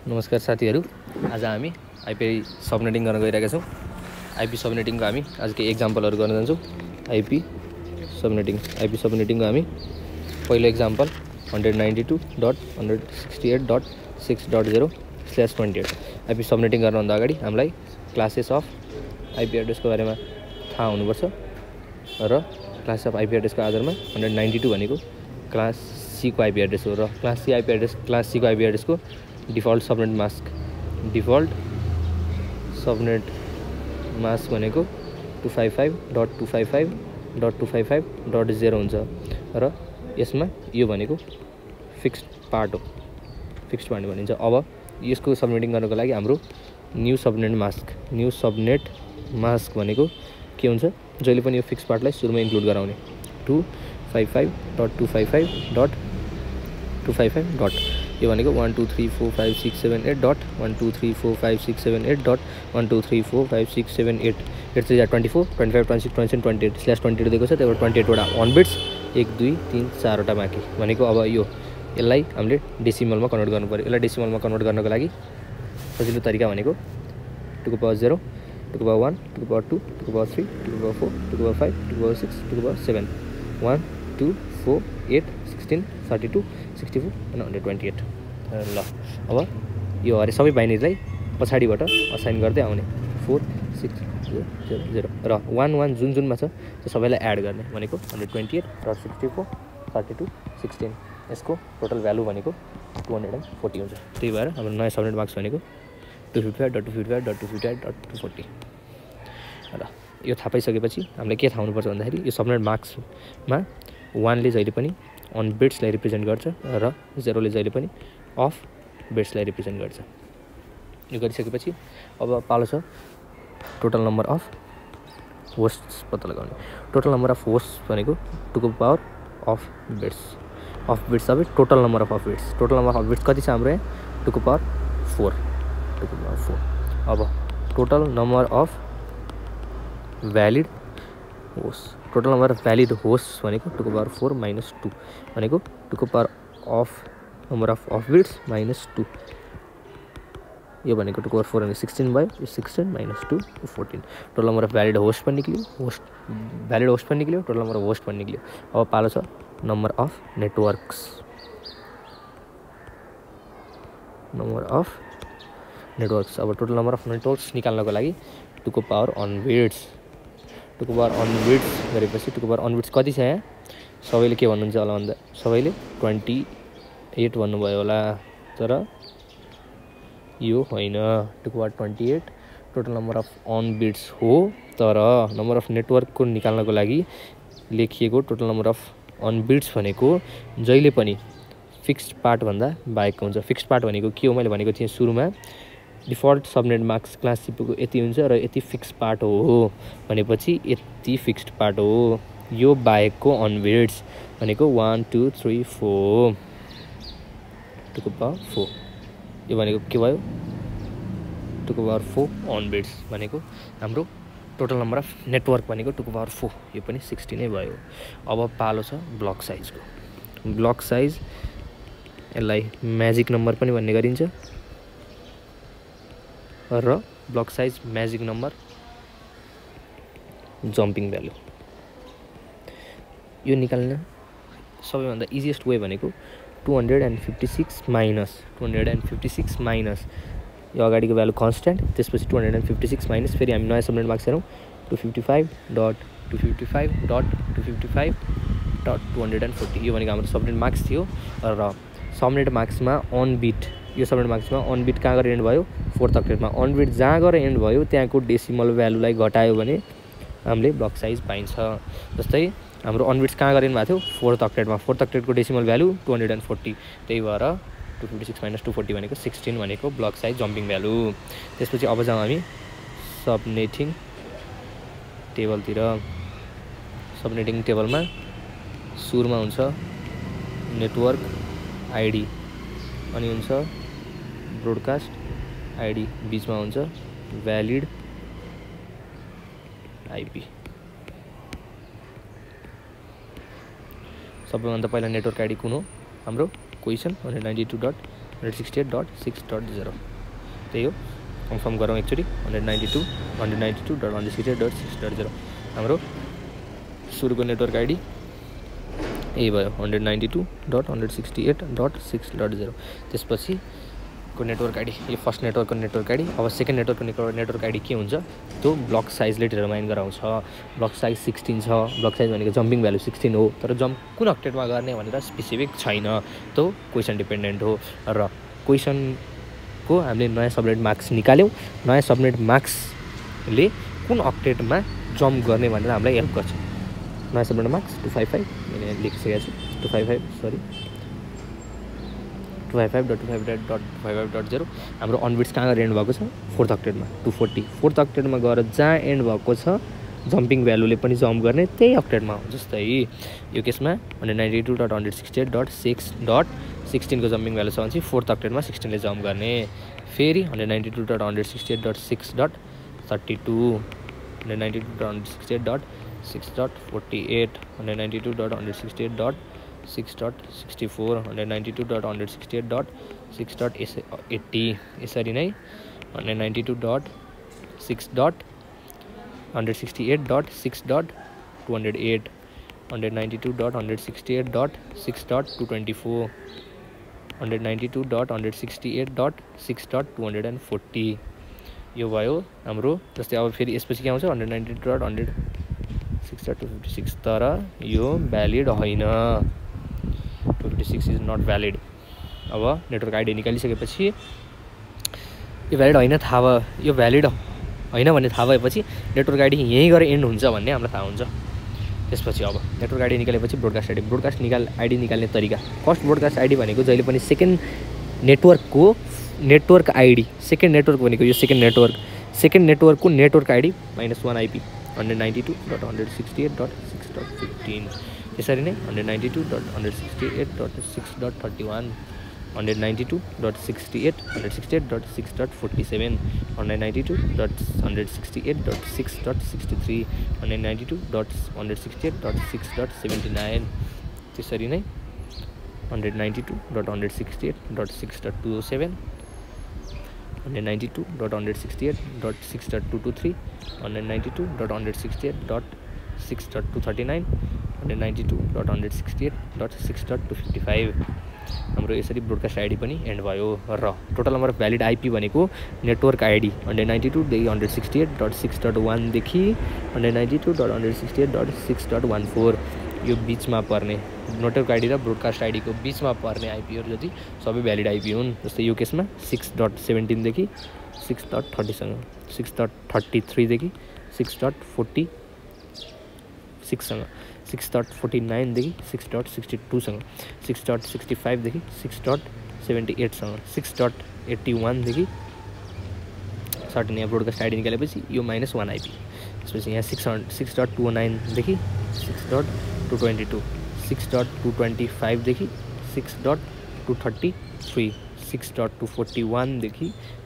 नमस्कार साथीहरु, आज हामी आईपी सबनेटिङ गर्न गइरहेका छौं। आईपी सबनेटिङको हामी आजको एक्जाम्पलहरु गर्न जान्छौं। आईपी सबनेटिङको हामी पहिलो एक्जाम्पल 192.168.6.0/28 आईपी सबनेटिङ गर्नभन्दा अगाडि हामीलाई क्लासेस अफ आईपी एड्रेसको बारेमा थाहा हुनुपर्छ र क्लास अफ आईपी एड्रेसको आधारमा 192 भनेको क्लास सी को आईपी एड्रेस हो र क्लास सी को आईपी एड्रेसको डिफल्ट सबनेट मास्क भनेको 255.255.255.0 हुन्छ र यसमा यो भनेको फिक्स्ड पार्ट भनिन्छ। अब यसको सबनेटिङ गर्नको लागि हाम्रो न्यू सबनेट मास्क भनेको के हुन्छ, जहिले पनि यो फिक्स्ड पार्टलाई सुरुमा इन्क्लुड गराउने 255.255.255. यो भनेको 1234567.1234567.1234567.8 इट्स 24 25 26 27 28/28 दिएको छ। त्यही भएर 28 वटा अन बिट्स 1 2 3 4 वटा बाँकी भनेको। अब यसलाई हामीले डेसिमलमा कन्भर्ट गर्नु पर्यो। यसलाई डेसिमलमा कन्भर्ट गर्नको लागि सजिलो तरिका भनेको 2 को पावर 0 2 को पावर 1 2 को पावर 2 2 को पावर 3 2 को पावर 4 2 को पावर 5 2 को पावर 6 2 को पावर 7 1 2 4 8 16 32 64 and 128 ल। अब यो हरे सबै बाइनरीलाई पछाडिबाट असाइन गर्दै आउने 4 6 0 0 र 1 1 जुनमा छ त्यो सबैलाई एड गर्ने भनेको 128.64 32 16। यसको टोटल भ्यालु भनेको 240 हुन्छ। त्यही भएर हाम्रो नयाँ सबनेट मार्क्स भनेको 255.255.255.240 र यो थाहा पाइसकेपछि हामीले के थाहा हुनुपर्छ भन्दाखेरि यो सबनेट मार्क्समा 1 ले जहिले पनि अन बिट्सलाई रिप्रेजेन्ट गर्छ र 0 ले जहिले पनि अफ बिट्सलाई रिप्रेजेन्ट गर्छ। यो गरिसकेपछि अब पालो छ टोटल नम्बर अफ होस्ट्स पत्ता लगाउने। टोटल नम्बर अफ होस्ट्स भनेको 2 को पावर अफ बिट्स अब टोटल नम्बर अफ बिट्स कति छ हाम्रो यहाँ 2 को पावर 4 अब total number of valid host भनेको 2 को पावर 4 minus 2 भनेको 2 को power of number of bits minus 2 यो भनेको 2 को पावर 4 अनि 16 भयो। यो 16 minus 2 14 total number of valid host पनि निक्ल्यो टोटल नम्बर अफ होस्ट पनि निक्ल्यो। अब पालो छ नम्बर अफ नेटवर्क्स अब टोटल नम्बर अफ नेटवर्क्स निकाल्नको लागि 2 को पावर अन बिट्स गरेपछि 2 को पावर अन बिट्स कति छ यहाँ सबैले के भन्नुहुन्छ होला भन्दा सबैले 28 भन्नुभयो होला, तर यो होइन। 2 को power 28 total number of on bits हो, तर नम्बर अफ नेटवर्कको निकाल्नको लागि लेखिएको total number of on bits भनेको जहिले पनि फिक्स्ड पार्ट भन्दा बाहेकको हुन्छ। फिक्स्ड पार्ट भनेको के हो, मैले भनेको थिएँ सुरुमा डिफल्ट सबनेट मार्क्स क्लास सीको यति हुन्छ र यति फिक्स्ड पार्ट हो भनेपछि यति फिक्स्ड पार्ट हो। यो बाहेकको अन बिट्स भनेको 1 2 3 4 2 को पावर 4 यो भनेको के भयो 2 को पावर 4 अन बिट्स भनेको हाम्रो टोटल नम्बर अफ नेटवर्क भनेको 2 को पावर 4 यो पनि 60 नै भयो। अब पालो छ ब्लक साइज यसलाई म्याजिक नम्बर पनि भन्ने गरिन्छ र block size magic number jumping value यो निकाल्न सबैभन्दा इजिएस्ट वे भनेको 256 माइनस यो अगाडिको भ्यालु कन्स्ट्यान्ट त्यसपछि 256 माइनस फेरि हामी नयाँ सबनेट मार्क्स हेरौँ 255.255.240 यो भनेको हाम्रो सबनेट मार्क्स थियो र सबनेट मार्क्समा अन बिट कहाँ गएर एन्ड भयो 4th अक्टेटमा। अन बिट जहाँ गएर एन्ड भयो त्यहाँको डेसिमल भ्यालुलाई घटायो भने हामीले ब्लक साइज पाइन्छ। जस्तै हाम्रो अन बिट्स कहाँ गएर एन्ड भएको थियो 4th अक्टेटमा, 4th अक्टेटको डेसिमल भ्यालु 240, त्यही भएर 256 minus 240 भनेको 16 भनेको ब्लक साइज जम्पिङ भ्यालु। त्यसपछि अब जाउँ हामी सबनेटिङ टेबलमा सुरुमा हुन्छ नेटवर्क आइडी अनि हुन्छ ब्रोडकास्ट आइडी, बीचमा हुन्छ भ्यालिड आइपी। सबैभन्दा पहिला नेटवर्क आइडी कुन हो हाम्रो क्वेसन 192.168 168.6.0 त्यही हो कन्फर्म गरौँ एकचोटि 192.168.6.0 हाम्रो सुरुको नेटवर्क आइडी यही भयो 192.168.6.0 त्यसपछि को नेटवर्क आइडी यो फर्स्ट नेटवर्कको नेटवर्क आइडी अब सेकेन्ड नेटवर्कको नेटवर्क आइडी के हुन्छ त्यो ब्लक साइजले डिटरमाइन गराउँछ ब्लक साइज 16 छ ब्लक साइज भनेको जम्पिङ भ्यालु 16 हो तर जम्प कुन अक्टेटमा गर्ने भनेर स्पेसिफिक छैन त्यो क्वेसन डिपेन्डेन्ट हो र क्वेसनको हामीले नयाँ सबनेट मार्क्स निकाल्यौँ नयाँ सबनेट मार्क्सले कुन अक्टेटमा जम्प गर्ने भनेर हामीलाई हेल्प गर्छ नयाँ सबनेट मार्क्स 255 मैले लेखिसकेको छु 255.255.255.0 हाम्रो अनबिट्स कहाँ गएर एन्ड भएको छ फोर्थ अक्टेटमा 240 फोर्थ अक्टेटमा गएर जहाँ एन्ड भएको छ जम्पिङ भ्यालुले पनि जम्प गर्ने त्यही अक्टेटमा हो जस्तै यो केसमा 192.168.6.16 को जम्पिङ भ्यालु छ भने फोर्थ अक्टेटमा 16 ले जम्प गर्ने फेरि 192.168.6.32 192.168.6.48 192.168.6.64 192.168.6.80 यसरी नै 192.6.168.6.208 192.168.6.224 192.168.6.240 यो भयो हाम्रो जस्तै अब फेरि यसपछि के आउँछ 192.168.6.256 तर यो भ्यालिड होइन 256 इज नट भ्यालिड अब नेटवर्क आइडी निकालिसकेपछि यो भ्यालिड होइन थाहा भयो यो भ्यालिड होइन भन्ने थाहा भएपछि नेटवर्क आइडी यहीँ गएर एन्ड हुन्छ भन्ने हामीलाई थाहा हुन्छ त्यसपछि अब नेटवर्क आइडी निकालेपछि ब्रोडकास्ट आइडी निकाल्ने तरिका फर्स्ट ब्रोडकास्ट आइडी भनेको जहिले पनि second network ID second network भनेको यो सेकेन्ड नेटवर्कको नेटवर्क आइडी -1 आइपी 192.168.6.15 यसरी नै 192.168.6.31 192.168.6.47 192.168.6.63 192.168.6.79 त्यसरी नै 192.168.6.207 192.168.6.223 192.168.6.239 192.168.6.255 हाम्रो यसरी ब्रोडकास्ट आइडी पनि एन्ड भयो र total number of valid IP भनेको नेटवर्क आइडी 192 देखि 168.6.1 देखि 192.168.6.14 यो बिचमा पर्ने नेटवर्क आइडी र ब्रोडकास्ट आइडीको बिचमा पर्ने आइपीहरू जति सबै भ्यालिड आइपी हुन् जस्तै यो केसमा 6.17 देखि 6.30 सँग 6.33 देखि 6.46 सँग 6.49 देखि 6.62 सँग 6.65 देखि 6.78 सँग 6.81 देखि सर्टेन यहाँ ब्रोडकास्ट आइडी निकालेपछि यो -1 आइपी त्यसपछि यहाँ 6.209 देखि 6.222 6.225 देखि 6.233 6.241 देखि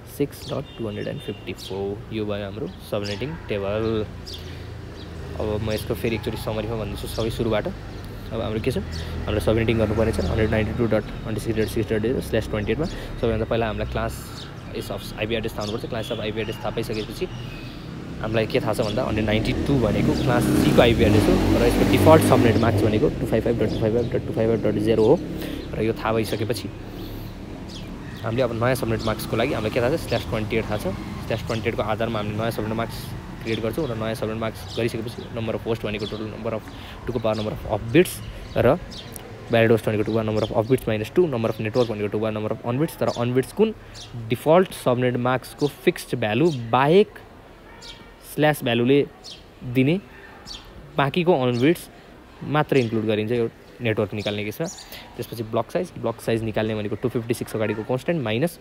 6.254 यो भयो हाम्रो सबनेटिङ टेबल अब म यसको फेरि एकचोटि समरीमा भन्दैछु सबै सुरुबाट अब हाम्रो के छ हाम्रो सबनेटिङ गर्नुपर्ने छ 192.168.6.0/28 मा सबैभन्दा पहिला हामीलाई क्लास आइपी एड्रेस थाहा हुनुपर्छ क्लास अफ आइपी एड्रेस थाहा पाइसकेपछि हामीलाई के थाहा छ भन्दा 192 भनेको क्लास सी को आइपी एड्रेस हो र यसको डिफल्ट सबनेट मार्क्स भनेको 255.255.255.0 हो र यो थाहा भइसकेपछि हामीले अब नयाँ सबनेट मार्क्सको लागि हामीलाई के थाहा छ /28 थाहा छ /28 को आधारमा हामीले नयाँ सबनेट मार्क्स क्रिएट गर्छौँ र नयाँ सबनेट मार्क्स गरिसकेपछि नम्बर अफ होस्ट भनेको टोटल नम्बर अफ 2 को पावर नम्बर अफ बिट्स र भ्यालिड होस्ट भनेको 2 को number of bits -2 number of network भनेको 2 को नम्बर अफ अनबिट्स तर अनबिट्स कुन डिफल्ट सबनेट मार्क्सको फिक्स्ड भ्यालु बाहेक स्ल्यास भ्यालुले दिने बाँकीको अनबिट्स मात्र इन्क्लुड गरिन्छ यो नेटवर्क निकाल्ने केसमा त्यसपछि ब्लक साइज निकाल्ने भनेको 256 अगाडिको कन्स्टेन्ट माइनस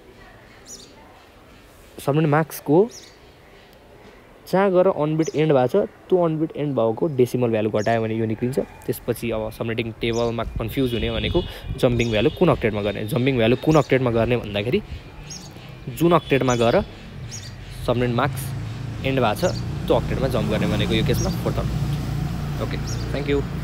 सबनेट मार्क्सको जहाँ गएर अनबिट एन्ड भएको छ त्यो अनबिट एन्ड भएको डेसिमल भ्यालु घटायो भने यो निक्लिन्छ त्यसपछि अब सबनेटिङ टेबलमा कन्फ्युज हुने भनेको जम्पिङ भ्यालु कुन अक्टेटमा गर्ने जम्पिङ भ्यालु कुन अक्टेटमा गर्ने भन्दाखेरि जुन अक्टेटमा गएर सबनेट मार्क्स एन्ड भएको छ त्यो अक्टेटमा जम्प गर्ने भनेको यो केसमा 4th octet okay thank you